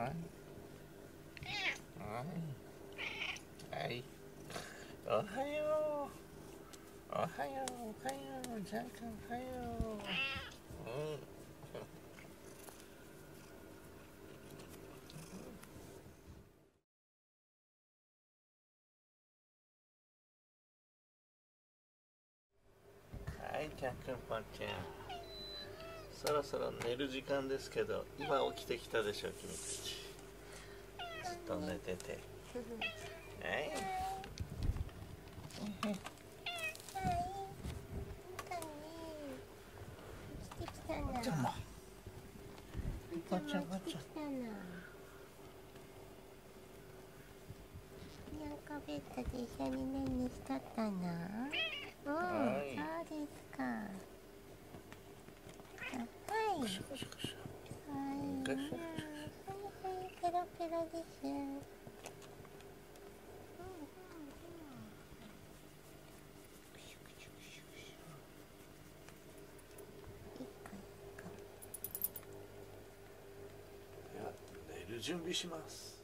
はい。おはよう。おはよう。おはよう。ジャン君おはよう。はい、ジャン君ポンちゃん。そろそろ寝る時間ですけど、今起きてきたでしょ、君たち。ずっと寝てて。はい。ポンちゃんも。ポンちゃん、ポンちゃん。 ニャンコベッドで一緒に何しとったの？そうですか。はい。 くしゃくしゃくしゃ。 はい。 くしゃくしゃ。 ペロペロです。 では、寝る準備します。